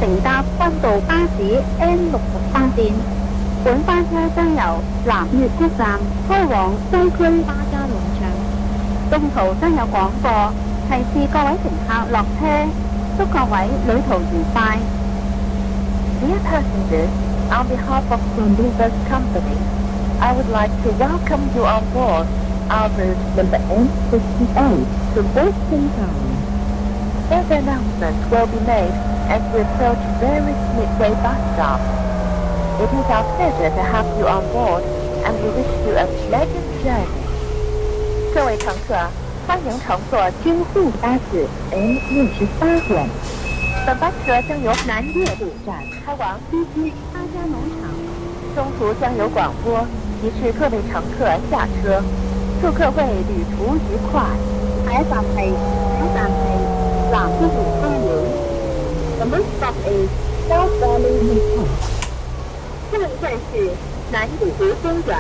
乘搭關道巴士 N60班線，本班車將由南粵谷站開往西區巴加農場，中途將有廣播提示各位乘客落車，祝各位旅途愉快。Dear passengers, on behalf of Sunday Bus Company, I would like to welcome you on board our route number N68 to Boston Town. Further announcements will be made as we approach various Midway bus stops. It is our pleasure to have you on board, and we wish you a pleasant journey. 各位乘客，欢迎乘坐京沪巴士 N68号。本班车将由南越路站开往西区巴加农场，中途将有广播提示各位乘客下车。祝各位旅途愉快。下一站係南福湖公園。The next stop is South Valley Motel。下一站是南湖公園。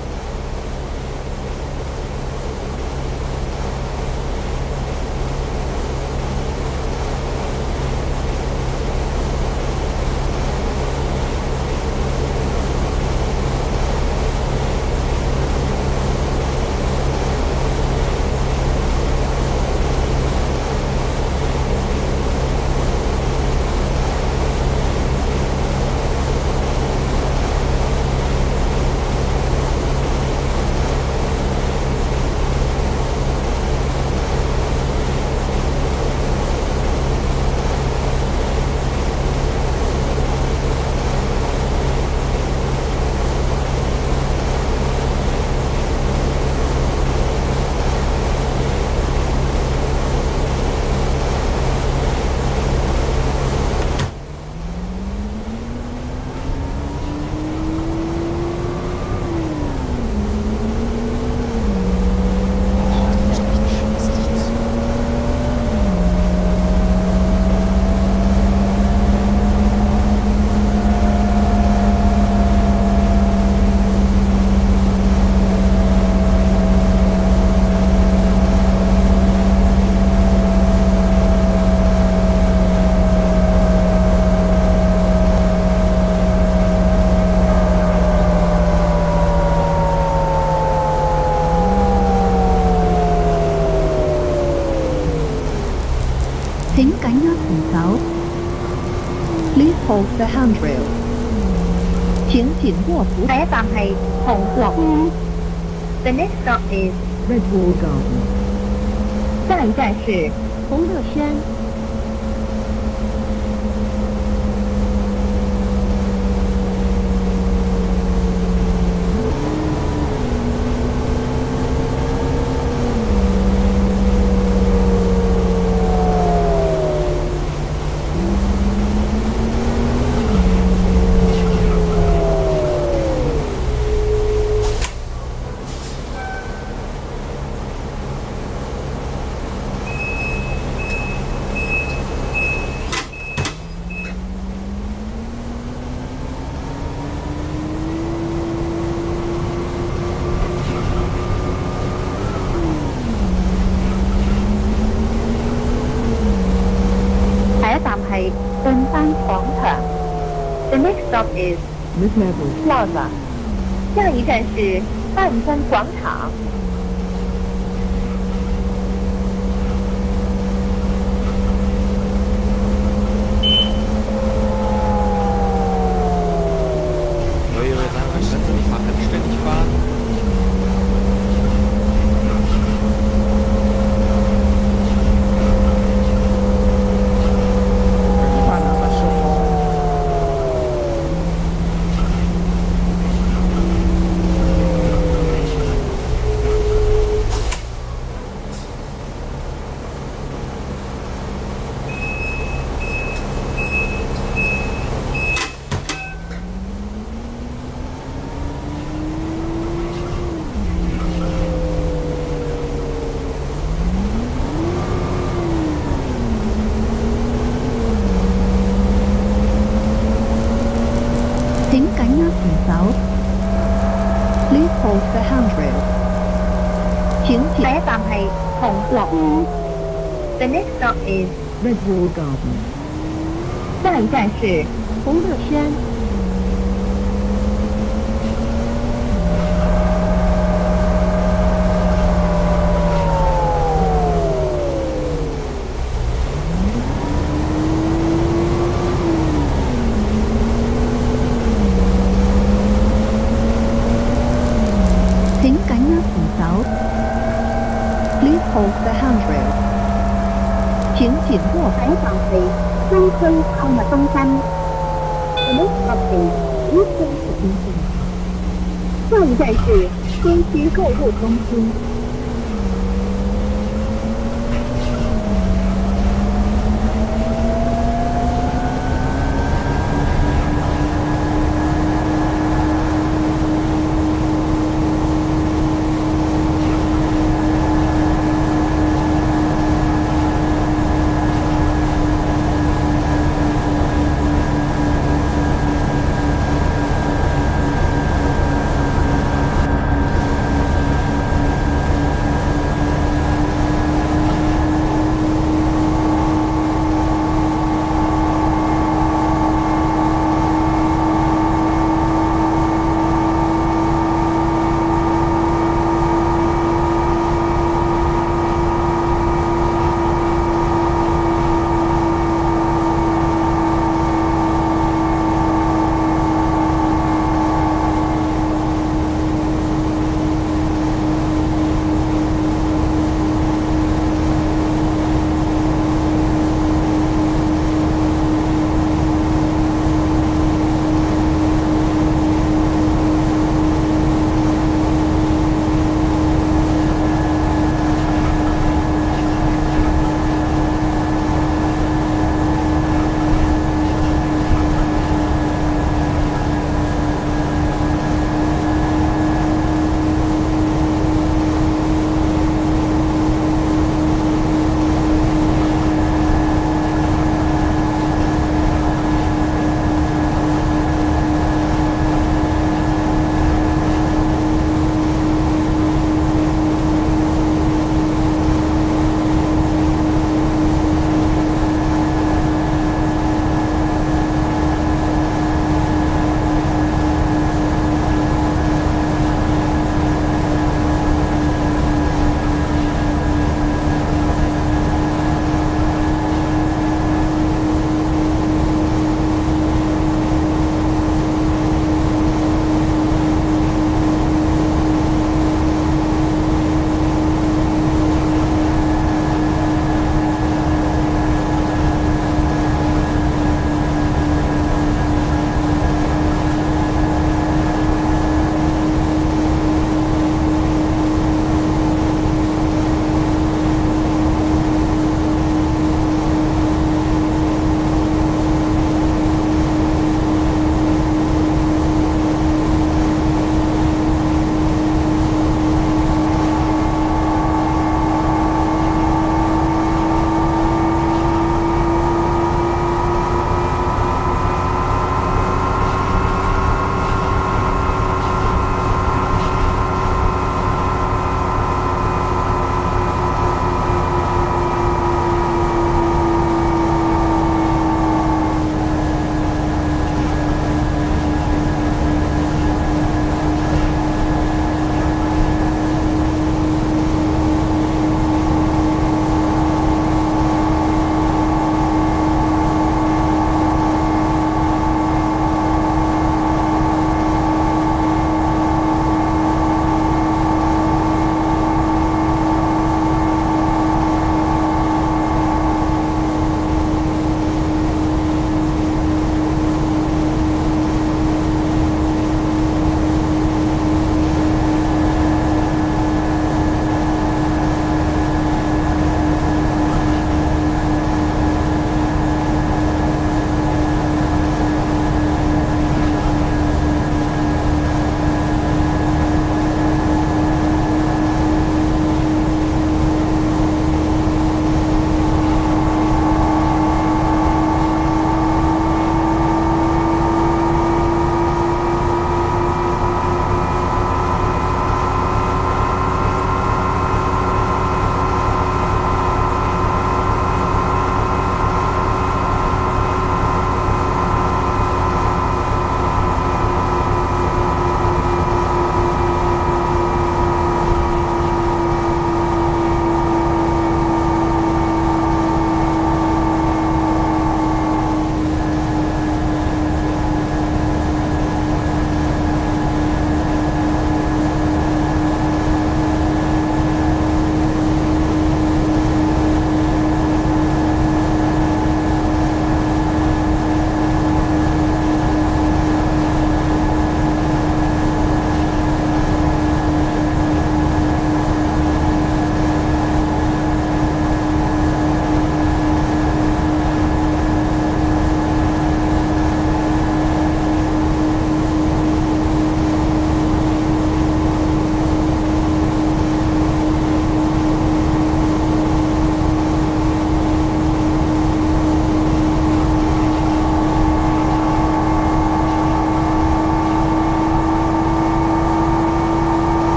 請緊握扶手 Please hold the handrail 請緊握扶手。下一站係紅樂園。The next stop is Redwood Garden。下一站是紅樂軒。係頓班廣場。The next stop is Mid-Level Plaza。下一站是半山廣場。Please hold the handrail。請下一站係紅樂園。The next stop is Redwood Garden。下下一站是洪乐山。請緊握扶手。Please hold the handrail。請緊握。 下一站係中區購物中心。The next stop is Eastern Shopping Center。下一站是中區購物中心。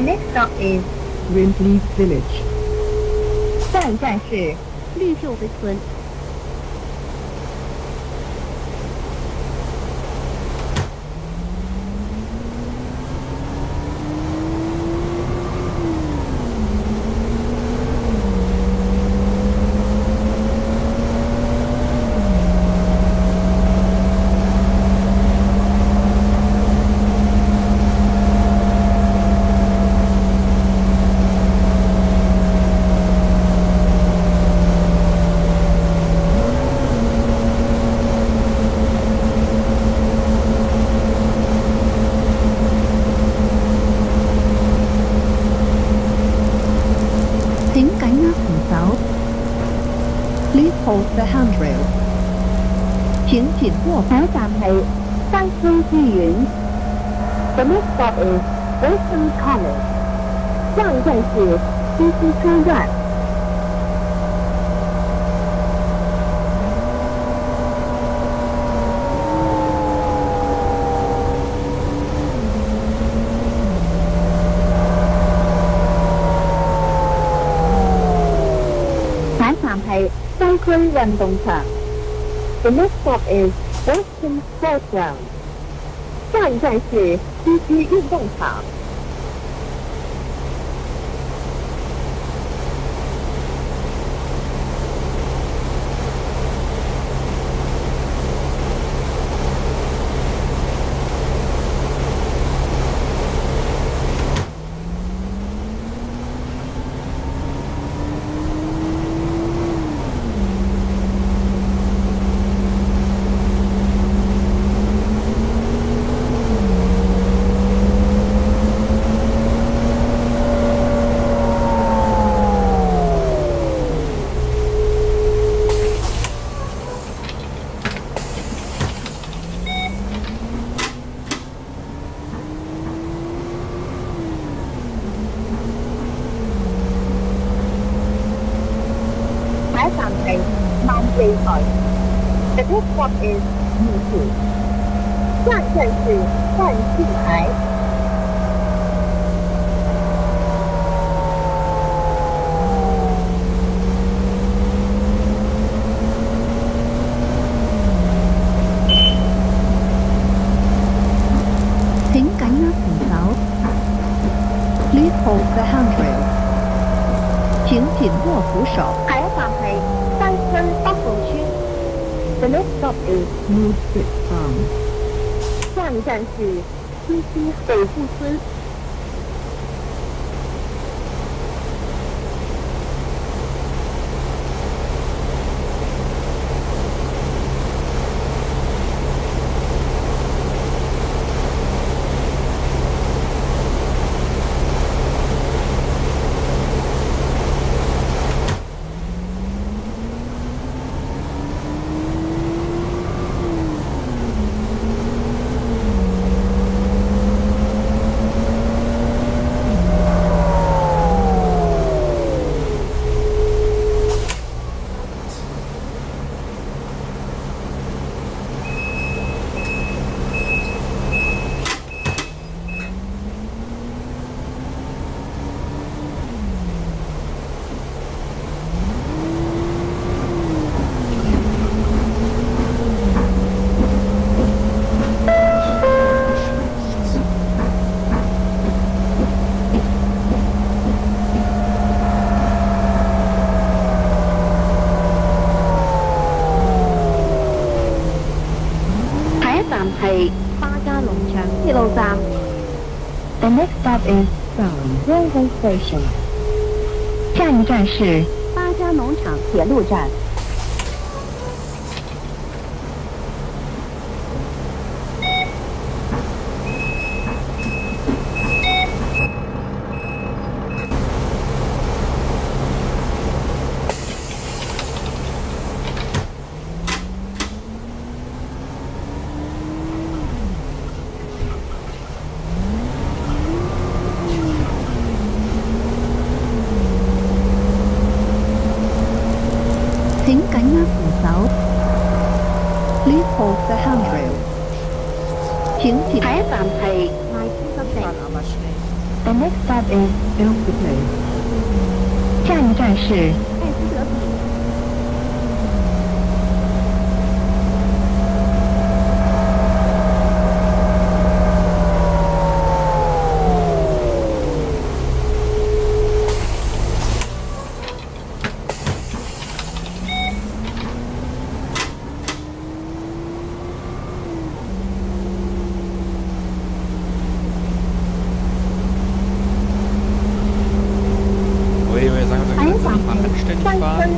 The next stop is Greenleaf Village. 下一站是绿秀围村。 請緊握扶手。Please hold the handrail. 請緊握扶下一站係山區醫院。The next stop is Wilson College。下一站是西溪车站。下一站係西區運動場。The next stop is Boston Sports Ground。下一站是西區運動場。下一站係萬利台。The next stop is 木子。下一站是萬信台。 請緊握扶手。Please hold the handrail. 請緊握扶手。 下一站係西區北部村。The next stop is Woodford Farm. 下一站是西溪北部村。站係巴加農場鐵路站。The next stop is Railway Station。下一站是巴加農場鐵路站。 請緊握扶手。Please hold the handrail. 請緊。 下一站係賣超級城。 The next stop is Elster Place. 下一站是艾斯德比。 我以为咱们这个地方很ständig fahren.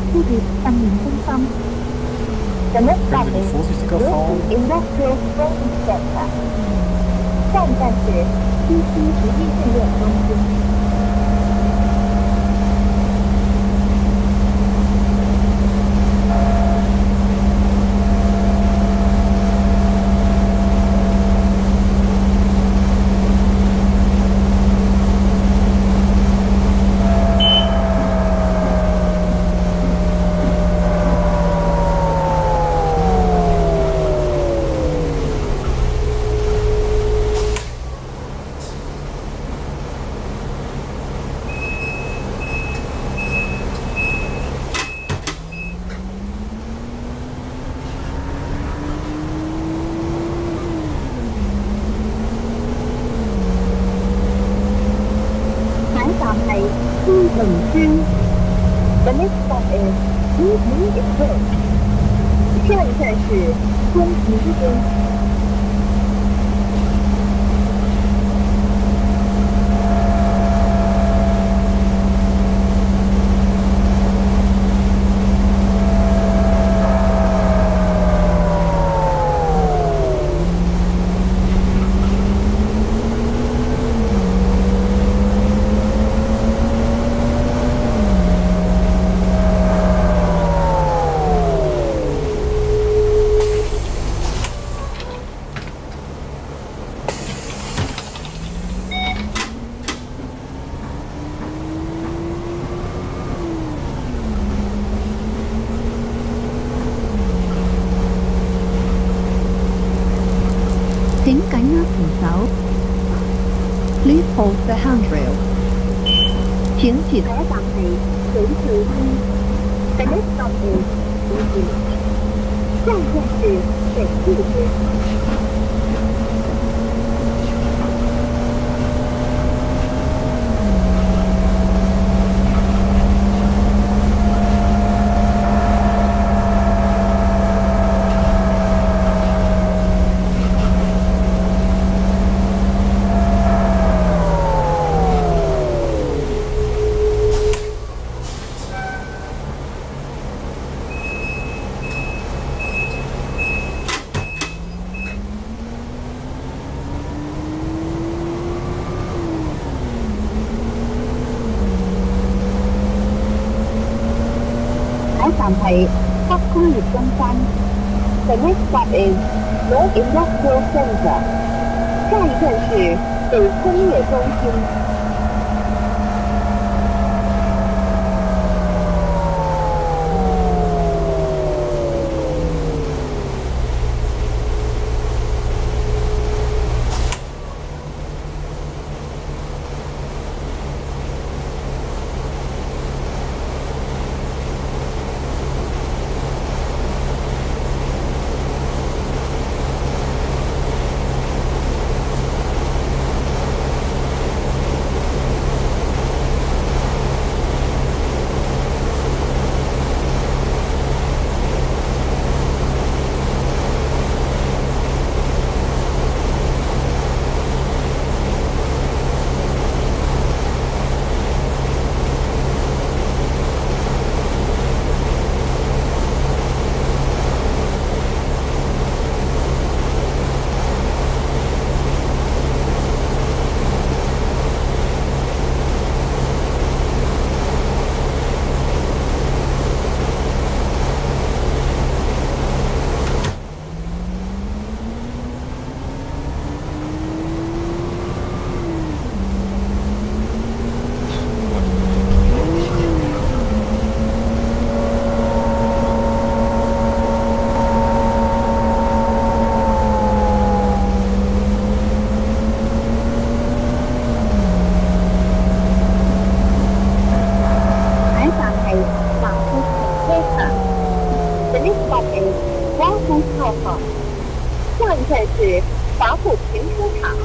The next stop Können wir is nicht vorsichtiger fahren? Industrial Training Center。下一站是西溪实际训练中心。The next stop is 西湖 Express。下一站是中途中。 請緊握扶手。Please hold the handrail。請緊。 下一站係水水灣。The next stop is 水水。下一站是水水灣。下一站係北工業中心。The next stop is North Industrial Center。下一站是北工業中心。 is Waffle Stop， 下一站是华埠停车场。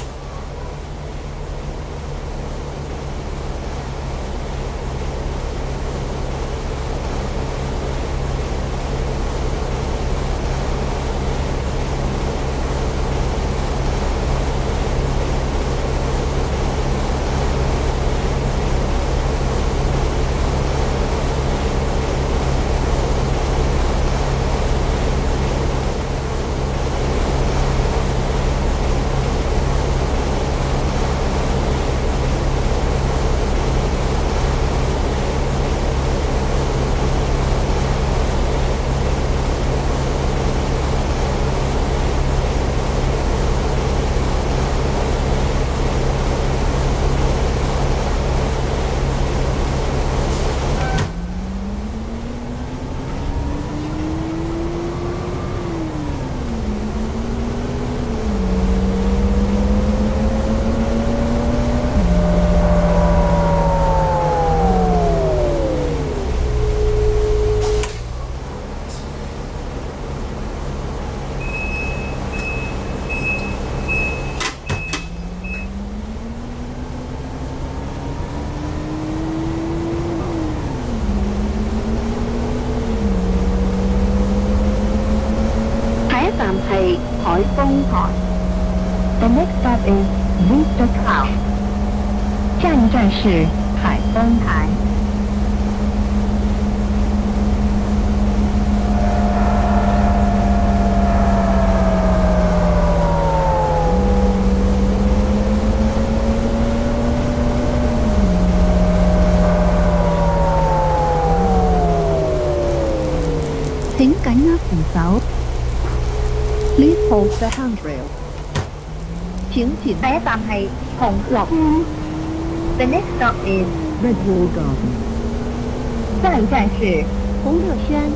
係海豐台。The next stop is Booster Cloud。下一站是海豐台。 請緊握扶手。Please hold the handrail。請前第一站係紅樂園。The next stop is Red Wall Garden。 下一站是洪樂軒。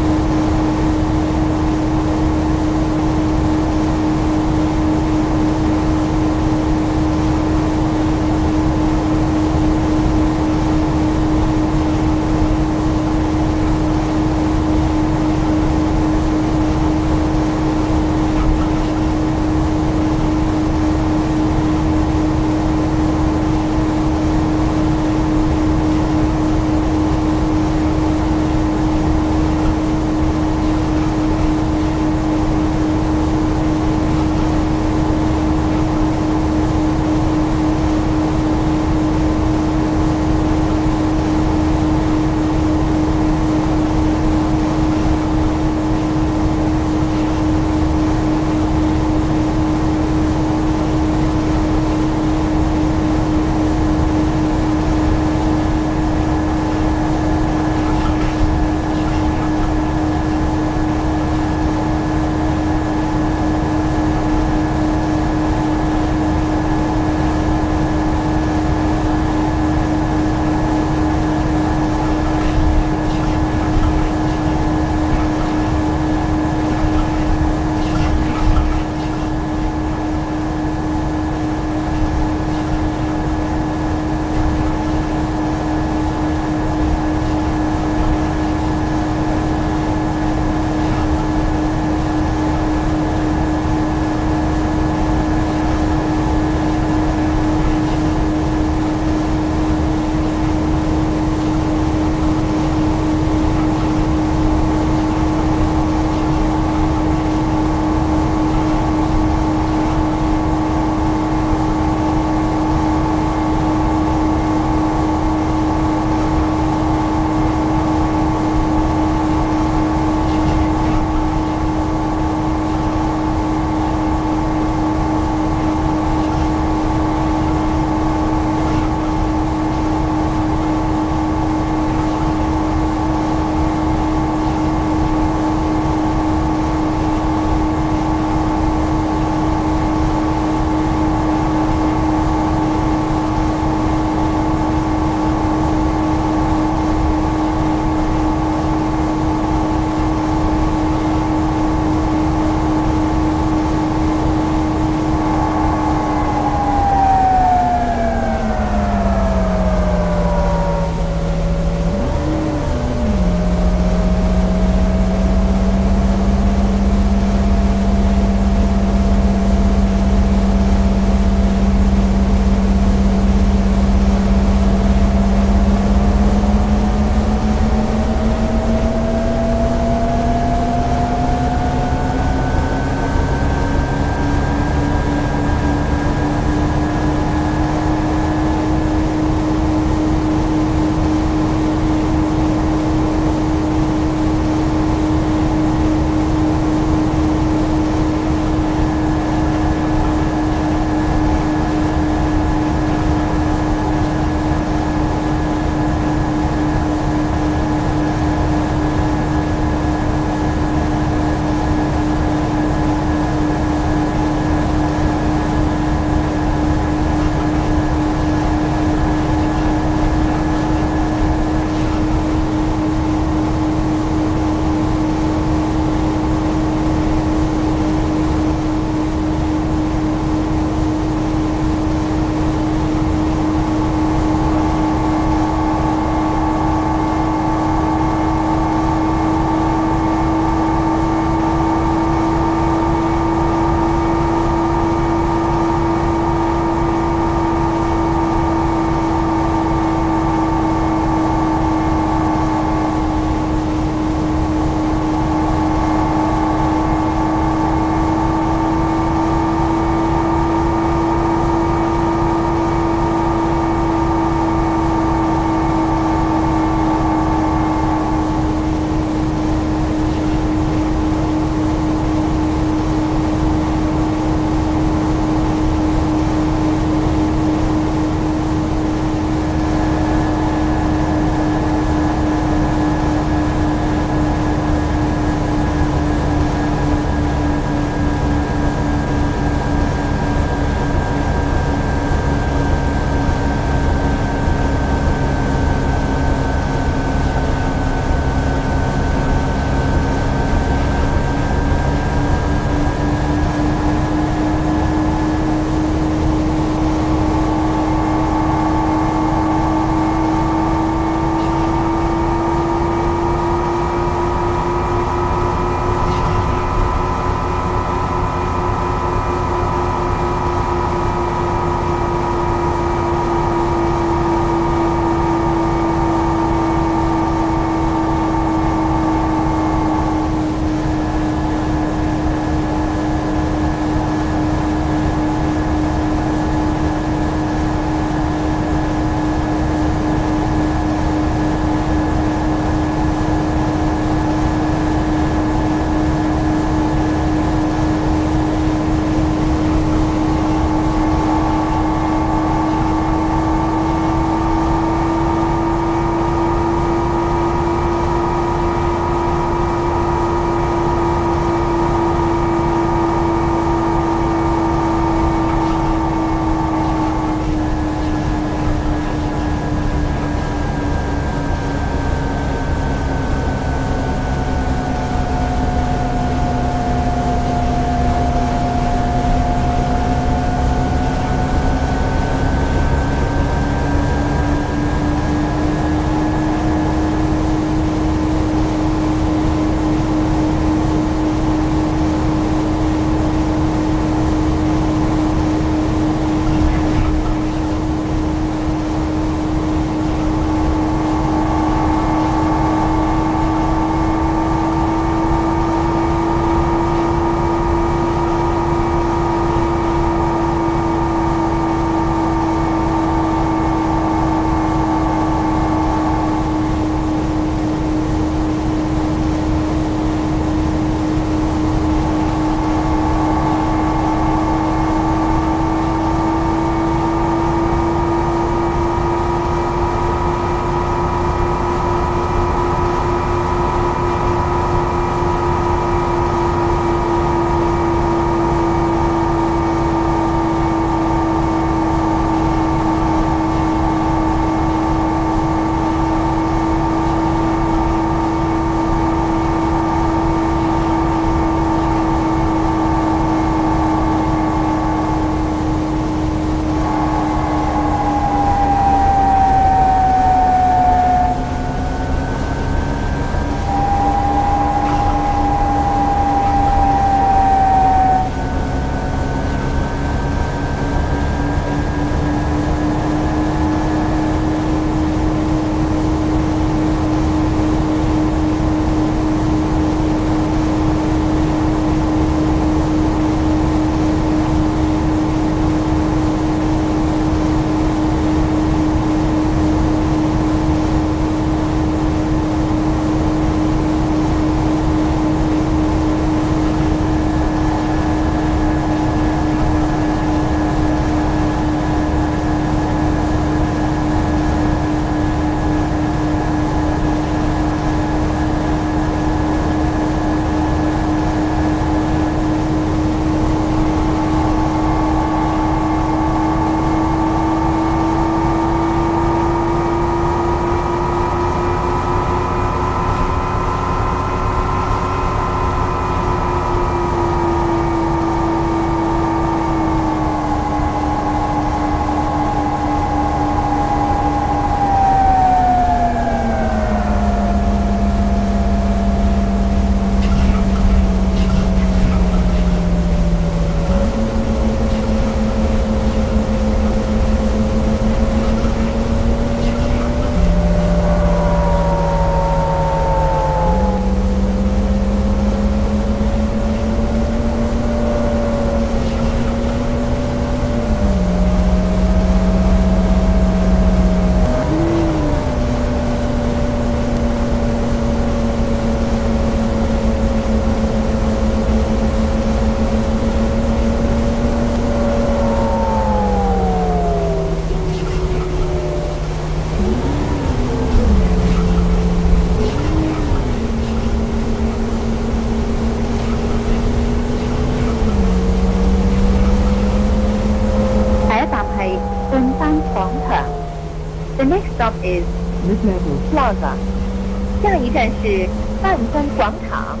山广场。The next stop is Mid-level. Plaza. 下一站是半山广场。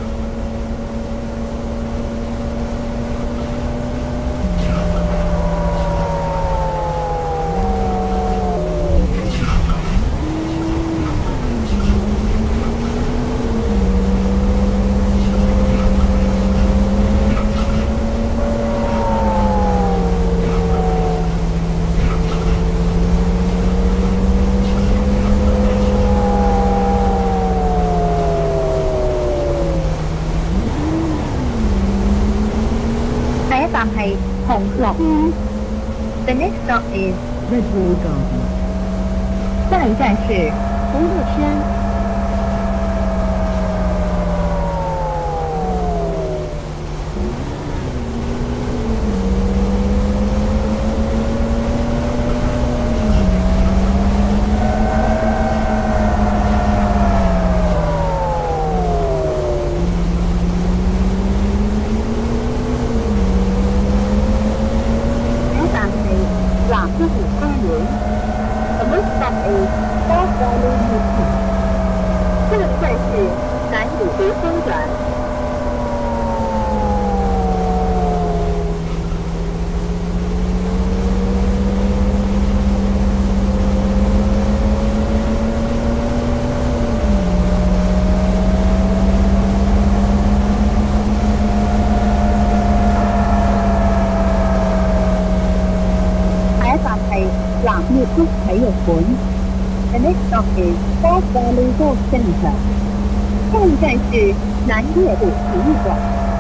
下一站係紅樂園。The next stop is Red Wall Garden. 下一站是福禄轩。南之湖公園。The next stop is North Valley Museum. 下一站是南乳湖公園。南粵谷體育館。The next stop is North Valley Golf Center. 下一站是南粵谷體育館。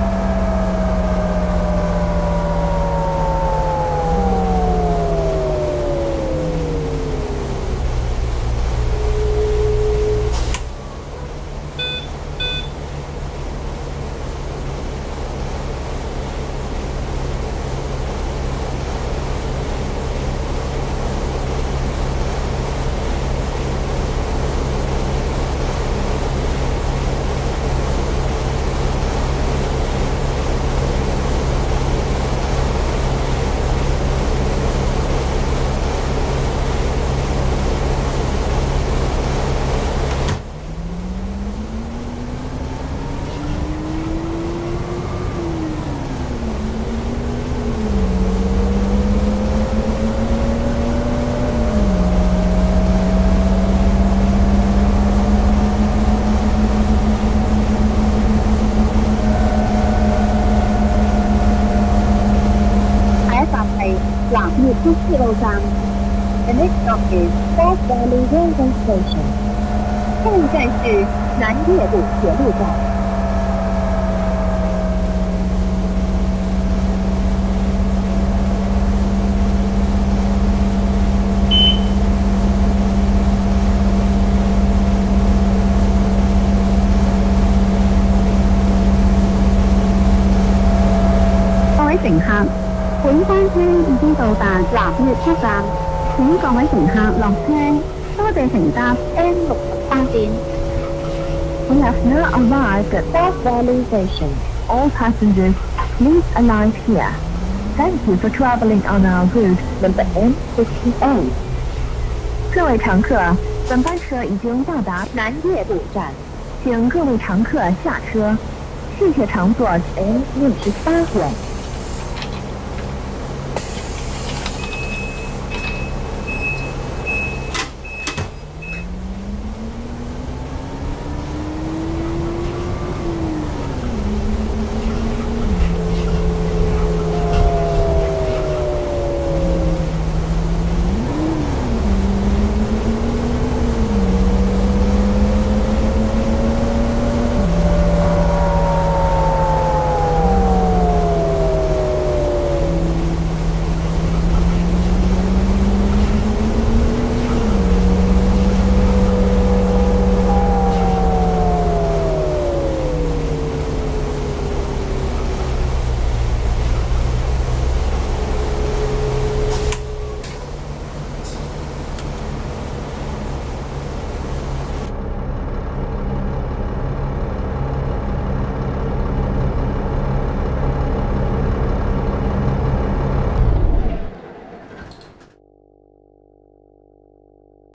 南粵谷鐵路站。The next stop is North Valley Railway Station. 下一站是南粵谷鐵路站。各位乘客，本班車已經到達南粵谷站，請各位乘客落車，多謝乘搭 N60巴士。We have now arrived at North Valley Station. All passengers, please alight here. Thank you for traveling on our route number N68. 各位乘客，本班车已经到达南粵谷站，请各位乘客下车。谢谢乘坐 N68 线。